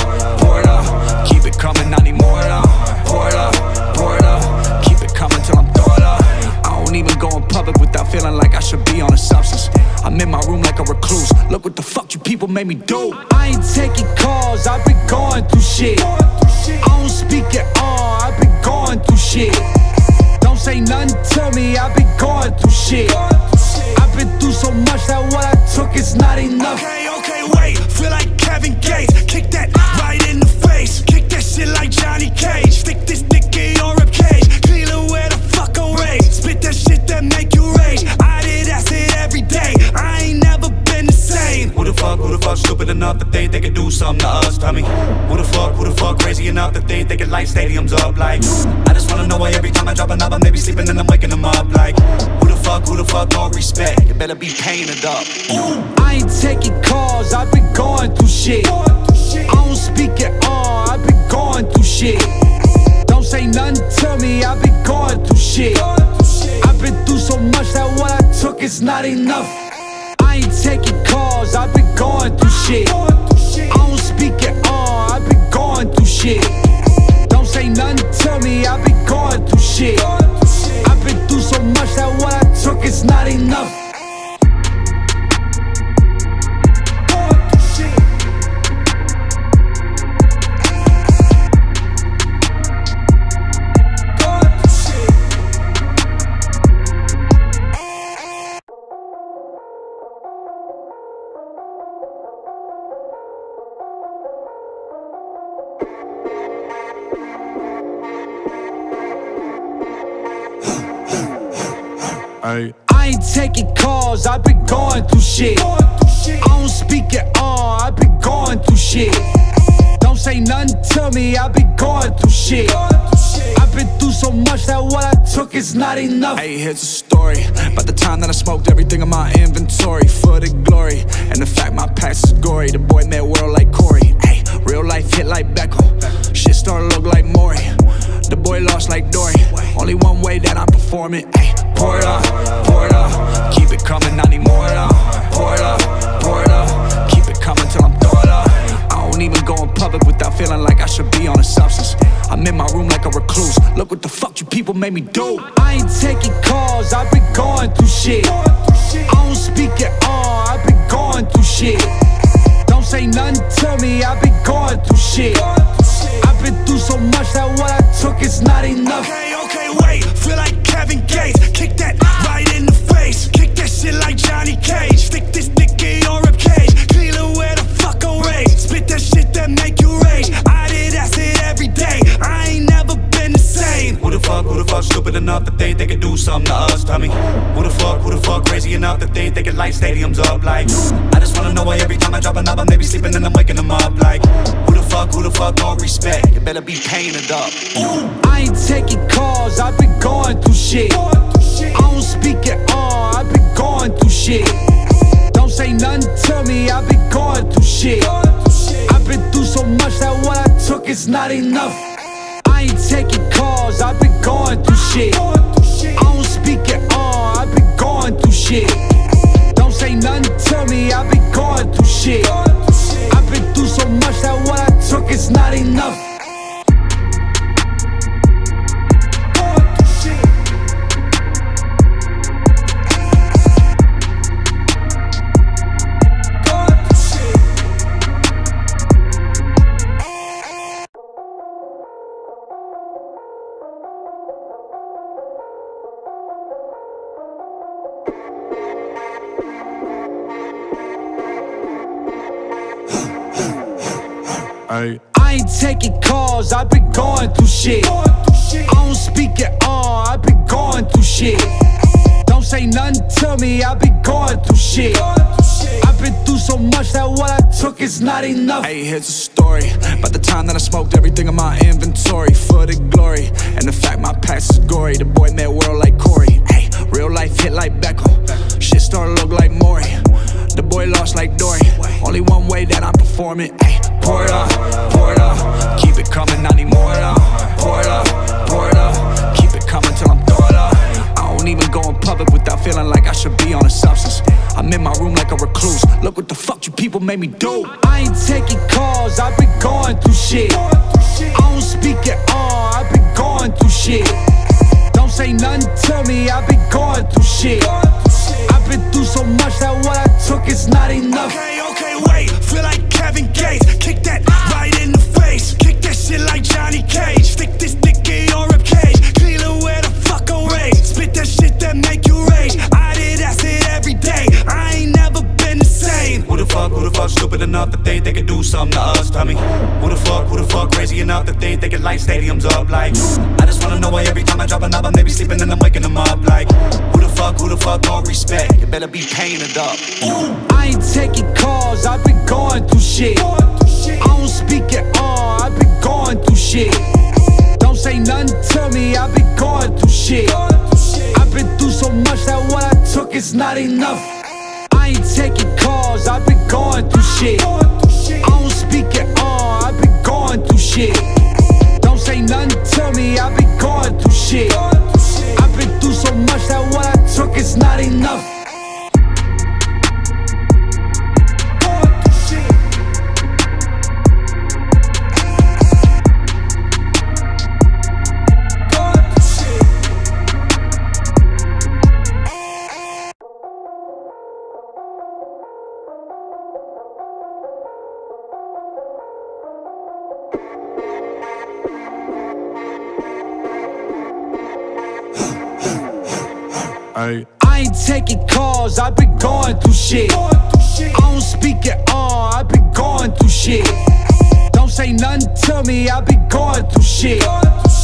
keep it coming, I need more now. Pour it up, keep it coming till I'm throw it up. I don't even go in public without feeling like I should be on a substance. I'm in my room like a recluse. Look what the fuck you people made me do.
I ain't taking calls, I've been going through shit. I don't speak at all, I've been going through shit. Don't say nothing to me, I've been going through shit. I've been through so much that what I took is not enough.
Okay, wait, feel like Kevin Gates. Kick that right in the face. Kick that shit like Johnny Cage. Stick this dick in your ribcage. Cleveland, where the fuck on rage? Spit that shit that make you rage. I did acid every day, I ain't never been the same. Who the fuck stupid enough to think they could do something to us, tell me? Who the fuck crazy enough to think they could light stadiums up like? I just wanna know why every time I drop an album they be sleeping and I'm waking them up like. Who the fuck don't respect? You better be paying it up.
I ain't taking calls, I've been going through shit. I don't speak at all, I've been going through shit. Don't say nothing to me, I've been going through shit. I've been through so much that what I took is not enough. I ain't taking calls, I've been going through shit. I don't speak at all, I've been going through shit. Don't say nothing to me, I've been going through shit. I've been through so much that what I took is not enough. I ain't taking calls, I've been going through shit. I don't speak at all, I've been going through shit. Don't say nothing to me, I've been going through shit. I've been through so much that what I took is not enough.
Hey, here's a story about the time that I smoked everything in my inventory for the glory, and the fact my past is gory. The boy made world like Corey. Hey, real life hit like Beckham. Shit started look like Maury. The boy lost like Dory. Only one way that I'm performing. Ay, pour it up, keep it coming, I need more of it. Pour it up, keep it coming till I'm throw it up. I don't even go in public without feeling like I should be on a substance. I'm in my room like a recluse. Look what the fuck you people made me do.
I ain't taking calls, I've been going through shit. I don't speak at all, I've been going through shit. Don't say nothing to me, I've been going through shit. I've been through so much that what I took is not enough.
Okay, wait, feel like Kevin Gates. Kick that right in the face. Kick that shit like Johnny Cage. Stick this dick in your ribcage. Cleveland, where the fuck on rage? Spit that shit that make you rage. I did acid every day, I ain't never been the same. Who the fuck stupid enough to think they could do something to us? Tell me, who the fuck crazy enough to think they could light stadiums up? Like, I just wanna know why every time I drop an album they be sleeping and I'm waking them up. Like, who the fuck don't respect? You better be painted up.
I ain't taking calls, I've been going through shit. I don't speak at all, I've been going through shit. Don't say nothing to me, I've been going through shit. I've been through so much that what I took is not enough. I ain't taking calls, I've been going through shit. I don't speak at all, I've been going through shit. Don't say nothing to me, I've been going through shit. I've been through so much that what I took is not enough. I ain't taking calls, I've been going through shit. I don't speak at all, I've been going through shit. Don't say nothing to me, I've been going through shit. I've been through so much that what I took is not enough.
Hey, here's a story about the time that I smoked everything in my inventory for the glory, and the fact my past is gory. The boy made world like Corey. Hey, real life hit like Beckham. Shit started look like Maury. The boy lost like Dory. Only one way that I'm performing. Ay, pour it up, keep it coming, I need more of it. Pour it up, keep it coming till I'm throw it up. I don't even go in public without feeling like I should be on a substance. I'm in my room like a recluse. Look what the fuck you people made me do.
I ain't taking calls, I've been going through shit. I don't speak at all, I've been going through shit. Don't say nothing to me, I've been going through shit. I've been through so much that what I took is not enough.
Okay, wait, feel like Kevin Gates. Kick that right in the face. Kick that shit like Johnny Cage. Stick this dick in your ribcage. Cleveland, where the fuck on rage? Spit that shit that make you rage. I did acid every day, I ain't never been the same. Who the fuck stupid enough to think they could do something to us? Tell me, who the fuck crazy enough to think they could light stadiums up? Like, I just wanna know why every time I drop an album they be sleeping and I'm waking them up. Like, who the fuck don't respect? You better be painted up.
I ain't taking calls, I've been going through shit. I don't speak at all, I've been going through shit. Don't say nothing to me, I've been going through shit. I've been through so much that what I took is not enough. I ain't taking calls, I've been going through shit. I don't speak at all, I've been going through shit. Don't say nothing to me, I've been going through shit. I've been through so much that what I took is not enough. I ain't taking calls, I've been going through shit. I don't speak at all, I've been going through shit. Don't say nothing to me, I've been going through shit. I've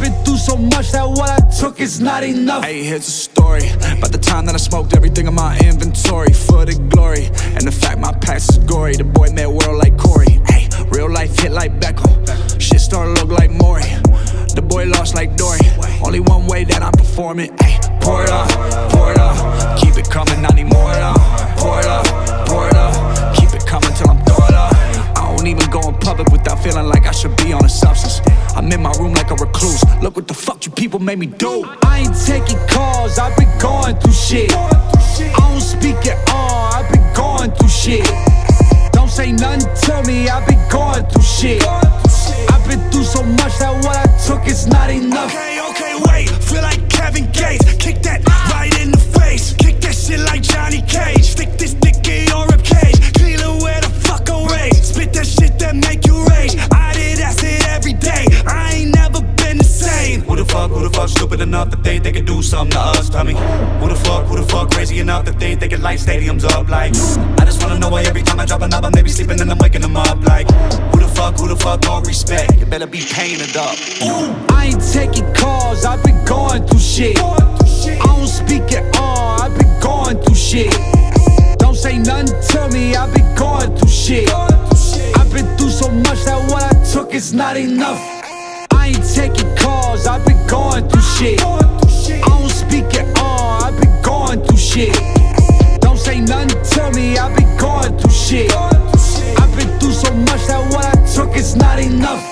been through so much that what I took is not enough.
Hey, here's a story about the time that I smoked everything in my inventory for the glory, and the fact my past is gory. The boy made world like Corey. Hey, real life hit like Beckham. Shit started look like Maury. The boy lost like Dory. Only one way that I'm performing. Ay, pour it up, keep it coming, I need more of. Pour it up, keep it coming till I'm thrown up. I don't even go in public without feeling like I should be on a substance. I'm in my room like a recluse. Look what the fuck you people made me do.
I ain't taking calls, I've been going through shit. I don't speak at all, I've been going through shit. Don't say nothing to me, I've been going through shit. I've been through so much that what I took is not enough.
Okay, wait, feel like Kevin Gates. Kick that right in the face. Kick that shit like Johnny Cage. Stick this dick in your ribcage. Cleveland, where the fuck a rage. Spit that shit that make you rage. I did acid every day, I ain't never been the same. Who the fuck stupid enough to think they could do something to us? Tell me, who the fuck crazy enough to think they could light stadiums up? Like, I just wanna know why every time I drop an album they be sleeping and I'm waking them up. Like, who the fuck don't respect? You better be painted up.
I ain't taking calls, I've been going through shit. I don't speak at all, I've been going through shit. Don't say nothing to me, I've been going through shit. I've been through so much that what I took is not enough. I ain't taking calls, I've been going through shit. I don't speak at all, I've been going through shit. Don't say nothing to me, I've been going through shit. I've been through so much that what I took is not enough.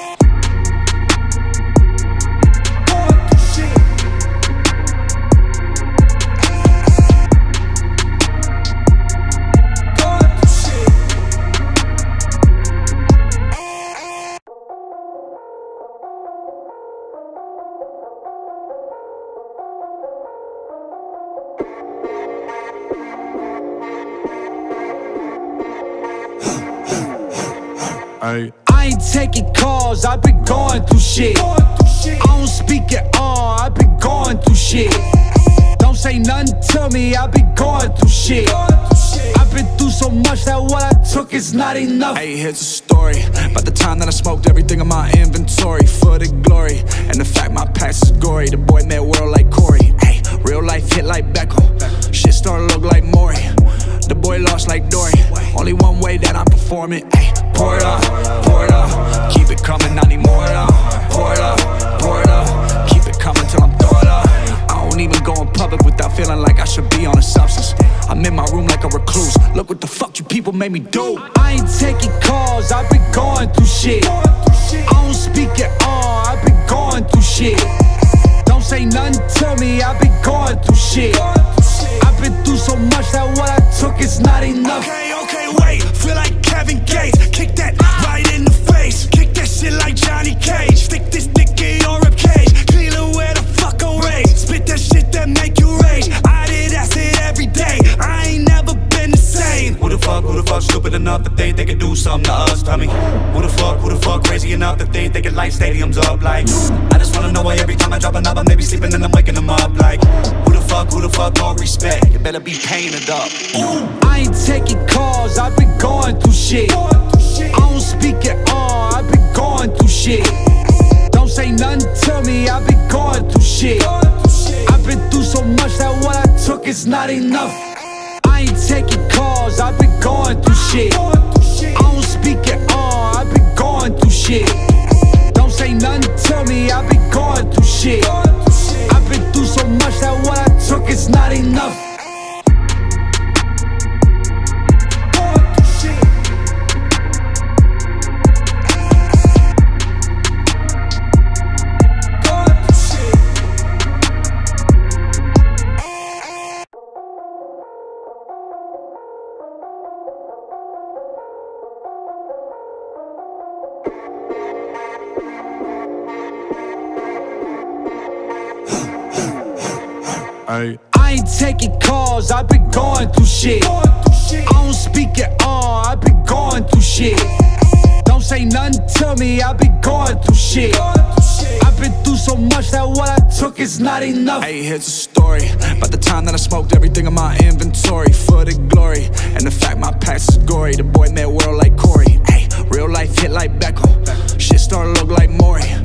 I ain't taking calls, I've been going through shit. I don't speak at all, I've been going through shit. Don't say nothing to me, I've been going through shit. I've been through so much that what I took is not enough.
Hey, here's a story about the time that I smoked everything in my inventory for the glory, and the fact my past is gory. The boy made world like Corey. Hey, real life hit like Beckham. Shit started look like Maury. The boy lost like Dory. Only one way that I'm performing. Ay, pour it up, keep it coming, I need more of. Pour it up, keep it coming till I'm thrown up. I don't even go in public without feeling like I should be on a substance. I'm in my room like a recluse. Look what the fuck you people made me do.
I ain't taking calls, I've been going through shit. I don't speak at all, I've been going through shit. Don't say nothing to me, I've been going through shit. I've been through so much that what I took is not enough.
Okay, wait, feel like Kevin Gates. Kick that right in the face. Kick that shit like Johnny Cage. Stick this dick in your ribcage. Cleveland, where the fuck a rage. Spit that shit that make you rage. I did acid every day, I ain't never been the same. Who the fuck stupid enough to think they could do something to us? Tell me, who the fuck crazy enough to think they could light stadiums up? Like, I just wanna know why every time I drop an album they be sleeping and I'm waking them up. Like, who the fuck don't respect? You better be painted up.
I ain't taking calls, I've been going through shit. I don't speak at all, I've been going through shit. Don't say nothing to me, I've been going through shit. I've been through so much that what I took is not enough. I ain't taking calls, I've been going through shit. I don't speak at all, I've been going through shit. Don't say nothing to me, I've been going through shit. I've been through so much that what I took is not enough. I ain't taking calls, I've been going through shit. I don't speak at all, I've been going through shit. Don't say nothing to me, I've been going through shit. I've been through so much that what I took is not enough.
Hey, here's a story about the time that I smoked everything in my inventory for the glory, and the fact my past is gory. The boy made world like Corey. Hey, real life hit like Beckham. Shit started look like Maury.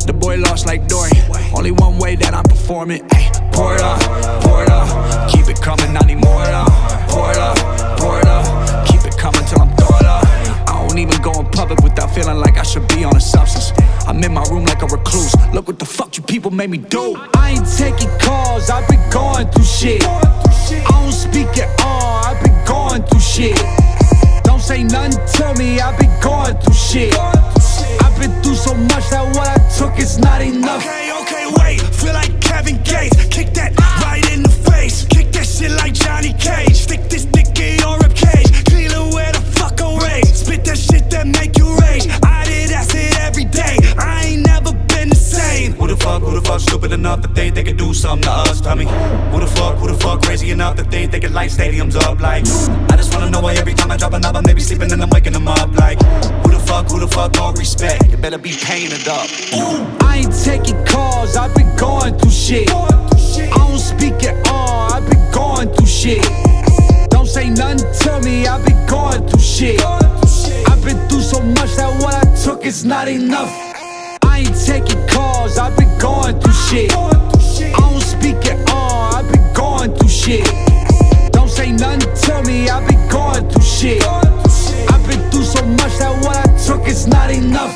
The boy lost like Dory. Only one way that I'm performing. Ay, pour it up, keep it coming, I need more of. Pour it up, keep it coming till I'm thrown up. I don't even go in public without feeling like I should be on a substance. I'm in my room like a recluse. Look what the fuck you people made me do.
I ain't taking calls, I've been going through shit. I don't speak at all, I've been going through shit. Don't say nothing to me, I've been going through shit. I've been through so much that what I took is not enough.
Okay, wait, feel like Kevin Gates. Kick that right in the face. Kick that shit like Johnny Cage. Stick this dick in your ribcage. Cleveland where the fuck I raised. Spit that shit that make you rage. I did acid every day, I ain't never been the same. Who the fuck stupid enough to think they could do something to us? Tell me, who the fuck crazy enough to think they could light stadiums up? Like, I just wanna know why every time I drop an album they be sleeping and I'm waking them up. Like, who the fuck gon' respect? You better be paying it up.
I ain't taking calls, I've been going through shit. I don't speak at all, I've been going through shit. Don't say nothing to me, I've been going through shit. I've been through so much that what I took is not enough. I ain't taking calls, I've been going through shit. I don't speak at all, I've been going through shit. Don't say nothing to me, I've been going through shit. I've been through so much that what I took is not enough.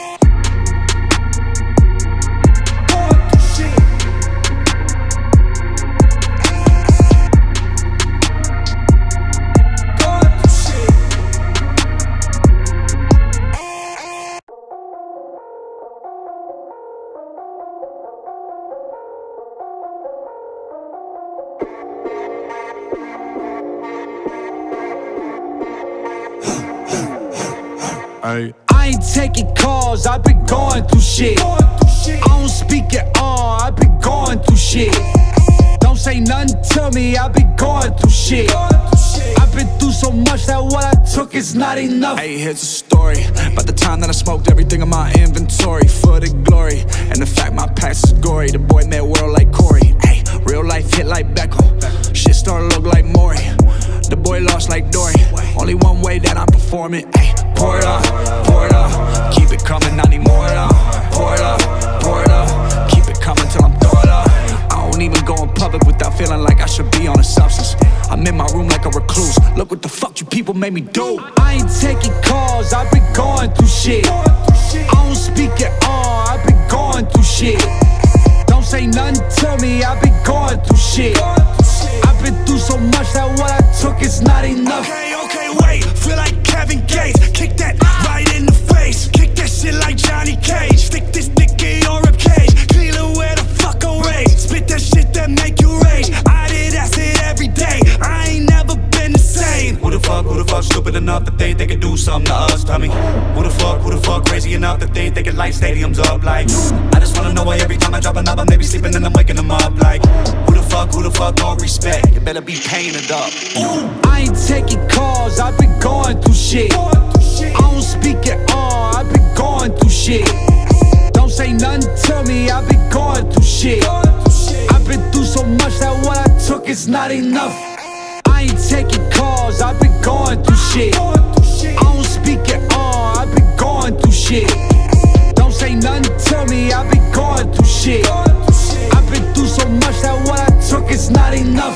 I ain't taking calls, I've been going through shit. I don't speak at all, I've been going through shit. Don't say nothing to me, I've been going through shit. I've been through so much that what I took is not enough.
Hey, here's a story about the time that I smoked everything in my inventory for the glory, and the fact my past is gory. The boy made world like Corey. Hey, real life hit like Beckham. Shit started look like Maury. The boy lost like Dory. Only one way that I'm performing. Ay, pour it up, keep it coming, I need more of. Pour it up, keep it coming till I'm thrown up. I don't even go in public without feeling like I should be on a substance. I'm in my room like a recluse. Look what the fuck you people made me do.
I ain't taking calls, I've been going through shit. I don't speak at all, I've been going through shit. Don't say nothing to me, I've been going through shit. I've been through so much that what I took is not enough.
Okay, wait, feel like Kevin Gates. Kick that right in the face. Kick that shit like Johnny Cage. Stick this dick in your ribcage. Cleveland where the fuck I raised. Spit that shit that make you rage. I did acid every day, I ain't never been the same. Who the fuck stupid enough to think they could do something to us? Tell me, who the fuck crazy enough to think they could light stadiums up? Like, I just wanna know why every time I drop an album they be sleeping and I'm waking them up. Like, who the fuck gon' respect? You better be paying it up.
I ain't taking calls, I've been going through shit. I don't speak at all, I've been going through shit. Don't say nothing to me, I've been going through shit. I've been through so much that what I took is not enough. I ain't taking calls, I've been going through shit. I don't speak at all, I've been going through shit. Don't say nothing to me, I've been going through shit. I've been through so much that what I took is not enough.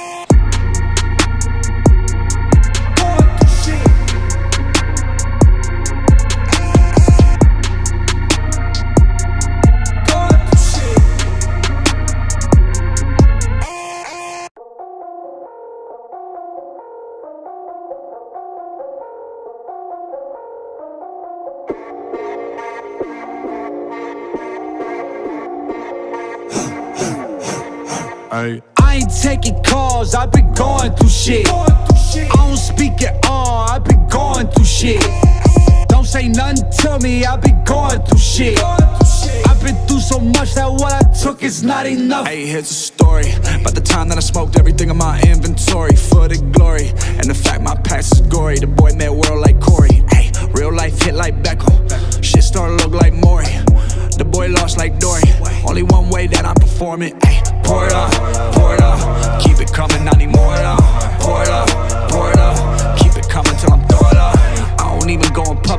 I ain't taking calls, I've been going through shit. I don't speak at all, I've been going through shit. Don't say nothing to me, I've been going through shit. I've been through so much that what I took is not enough.
Hey, here's a story about the time that I smoked everything in my inventory for the glory, and the fact my past is gory. The boy made world like Corey. Hey, real life hit like Beckham. Shit started look like Maury. The boy lost like Dory. Only one way that I'm performing. Ay, pour it up, keep it coming, I need more of. Pour it up, keep it coming till I'm thrown up. I don't even go in public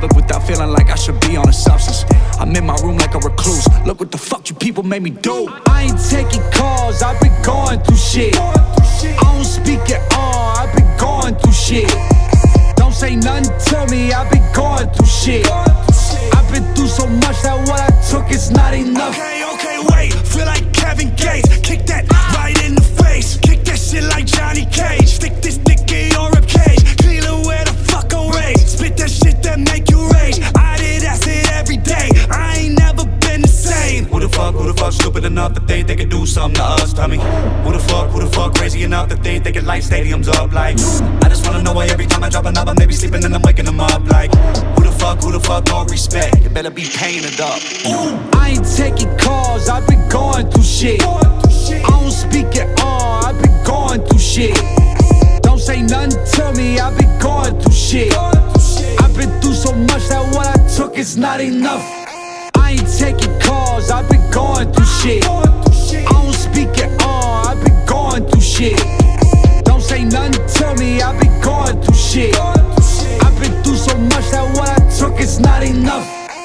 public without feeling like I should be on a substance. I'm in my room like a recluse. Look what the fuck you people made me do.
I ain't taking calls, I've been going through shit. I don't speak at all, I've been going through shit. Don't say nothing to me, I've been going through shit. I've been through so much that what I took is not enough.
Okay, wait, feel like Kevin Gates. Kick that right in the face. Kick that shit like Johnny Cage. Stick this dick in your ribcage. Cleveland, where the fuck I'm raised. Spit that shit that make you rage. I did acid every day, I ain't never been the same. Who the fuck stupid enough to think they could do something to us, tell me? Who the fuck crazy enough to think they could light stadiums up like? I just wanna know why every time I drop an album they be sleeping and I'm waking them up like. Who the fuck gon' respect? You better be paying it up.
I ain't taking calls, I've been going through shit. I don't speak at all, I've been going through shit. Don't say nothing to me, I've been going through shit. I've been through so much that what I took is not enough. I ain't taking calls, I've been going through shit. I don't speak at all, I've been going through shit. Don't say nothing to me, I've been going through shit. I've been through so much that what I took is not enough.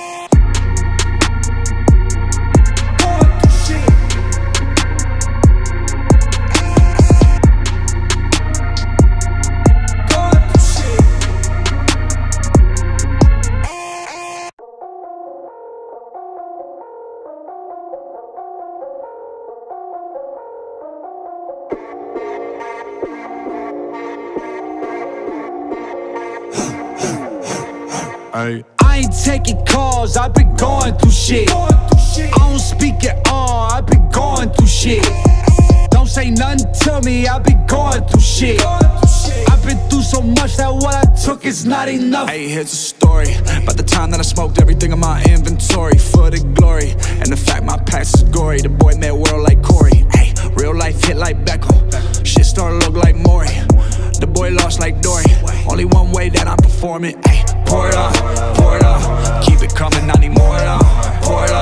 I ain't taking calls, I've been going through shit. I don't speak at all, I've been going through shit. Don't say nothing to me, I've been going through shit. I've been through so much that what I took is not enough.
Hey, here's a story about the time that I smoked everything in my inventory for the glory, and the fact my past is gory. The boy made a world like Corey. Hey, real life hit like Beckham. Shit started look like Maury. The boy lost like Dory. Only one way that I'm performing. Ay, pour it up, keep it coming, I need more of. Pour it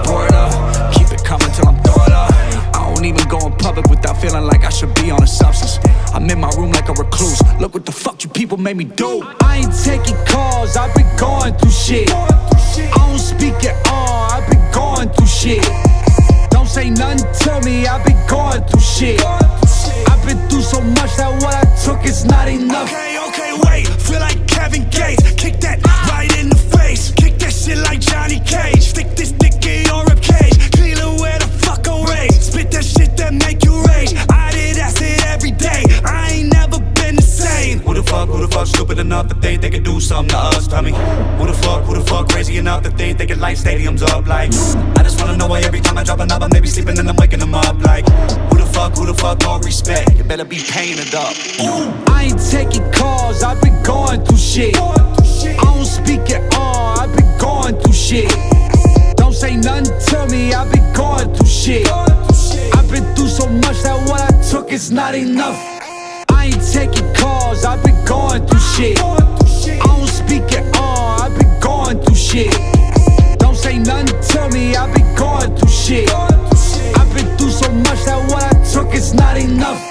up, keep it coming till I'm throw it up. I don't even go in public without feeling like I should be on a substance. I'm in my room like a recluse. Look what the fuck you people made me do.
I ain't taking calls, I've been going through shit. I don't speak at all, I've been going through shit. Don't say nothing to me, I've been going through shit. I've been through so much that what I took is not enough.
Okay, wait, feel like Kevin Gates. Kick that right in the face. Kick that shit like Johnny Cage. Stick this dick in your ribcage. Cleveland, where the fuck I'm raised. Spit that shit that make you rage. I did acid every day, I ain't never been the same. Who the fuck stupid enough to think they could do something to us, tell me? Who the fuck crazy enough to think they could light stadiums up like? I just wanna know why every time I drop an album they be sleeping and I'm waking them up like. Who the fuck gon' respect? You better be paying it up.
I ain't taking calls, I've been going through shit. I don't speak at all, I've been going through shit. Don't say nothing to me, I've been going through shit. I've been through so much that what I took is not enough. I ain't taking calls, I've been going through shit. I don't speak at all, I've been going through shit. Don't say nothing to me, I've been going through shit. I've been through so much that what I took is not enough.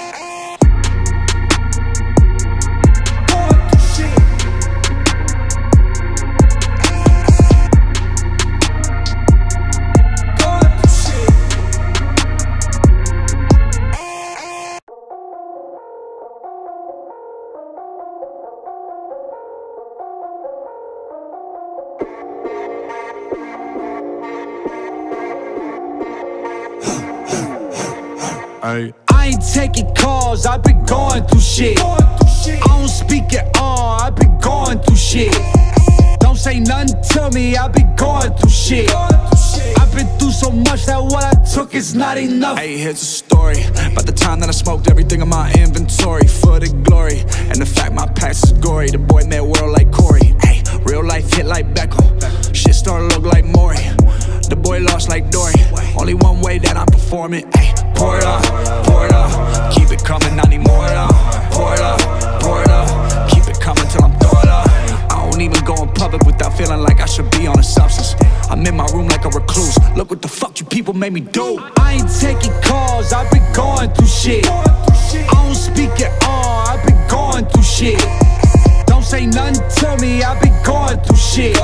I ain't taking calls, I've been going through shit. I don't speak at all, I've been going through shit. Don't say nothing to me, I've been going through shit. I've been through so much that what I took is not enough.
Hey, here's a story about the time that I smoked everything in my inventory for the glory, and the fact my past is gory. The boy made a world like Corey. Hey, real life hit like Beckham. Shit started look like Maury. The boy lost like Dory. Only one way that I'm performing. Ay, pour it up, keep it coming, I need more of. Pour it up, keep it coming till I'm throw it up. I don't even go in public without feeling like I should be on a substance. I'm in my room like a recluse. Look what the fuck you people made me do.
I ain't taking calls, I've been going through shit. I don't speak at all, I've been going through shit. Don't say nothing to me, I've been going through shit.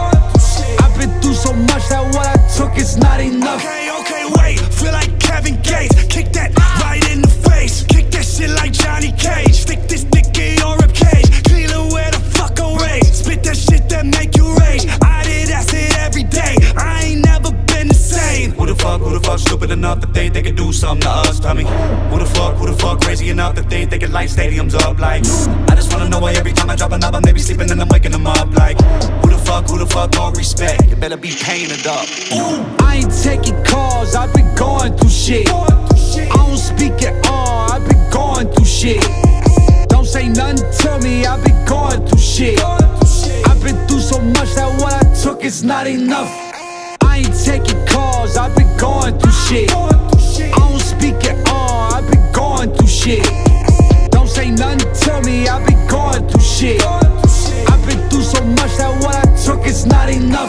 Tell me, who the fuck crazy enough to think they can light stadiums up? Like, I just wanna know why every time I drop an album they be sleeping and I'm waking them up. Like, who the fuck don't respect? You better be paying it up.
I ain't taking calls, I've been going through shit. I don't speak at all, I've been going through shit. Don't say nothing to me, I've been going through shit. I've been through so much that what I took is not enough. I ain't taking calls, I've been going through shit. I don't speak at all, I've been going through shit. Don't say nothing to me, I've been going through shit. I've been through so much that what I took is not enough.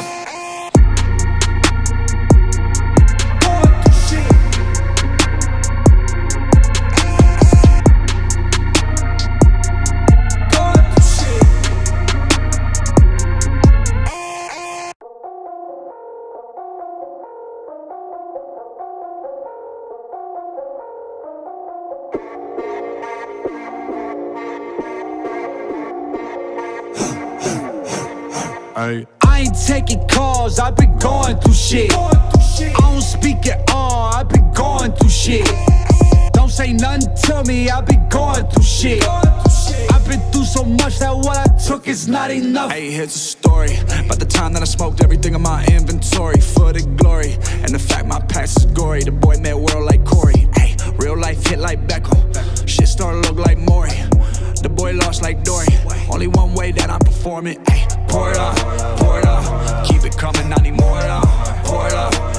I ain't taking calls, I've been going through shit. I don't speak at all, I've been going through shit. Don't say nothing to me, I've been going through shit. I've been through so much that what I took is not enough.
Hey, here's a story about the time that I smoked everything in my inventory for the glory, and the fact my past is gory. The boy made world like Corey. Hey, real life hit like Beckham. Shit started look like Maury. The boy lost like Dory. Only one way that I'm performing. Ay, pour it up, keep it coming, I need more of it. Pour it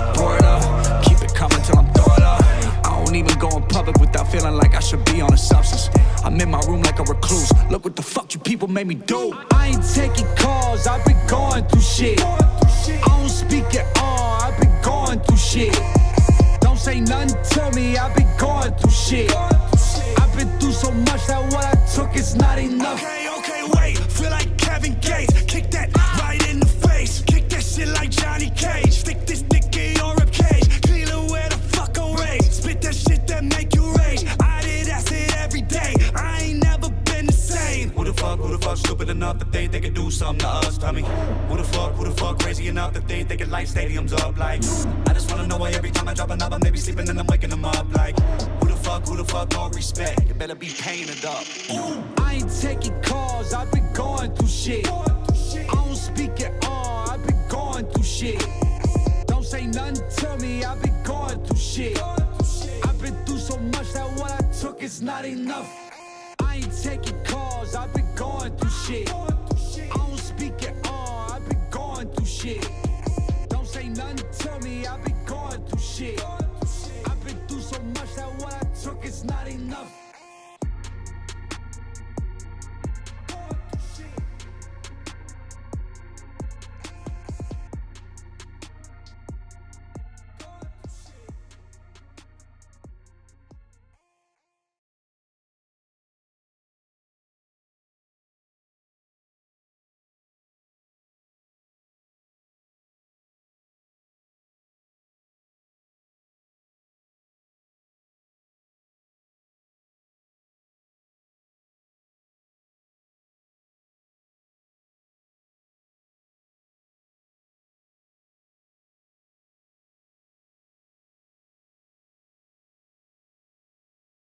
up, keep it coming till I'm throw it up. I don't even go in public without feeling like I should be on a substance. I'm in my room like a recluse. Look what the fuck you people made me do.
I ain't taking calls, I've been going through shit. I don't speak at all, I've been going through shit. Don't say nothing to me, I've been going through shit. I've been through so much that what I took is not enough.
Okay, wait, feel like Kevin Gates. Kick that right in the face. Kick that shit like Johnny Cage. Stick this dick in your ribcage. Cleveland where the fuck on rage. Spit that shit that make you rage. I did acid every day. I ain't never been the same. Who the fuck stupid enough to think they can do something to us? Tell me, who the fuck crazy enough to think they can light stadiums up? Like, I just wanna know why every time I drop an album they be sleeping and I'm waking them up. Like, who the fuck don't respect? You better be paying it up.
I ain't taking calls, I've been going through shit. I don't speak at all, I've been going through shit. Don't say nothing to me, I've been going through shit. I've been through so much that what I took is not enough. I ain't taking calls, I've been going through shit. I don't speak at all, I've been going through shit. Don't say nothing to me, I've been going through shit. I've been through so much that what I took is not enough.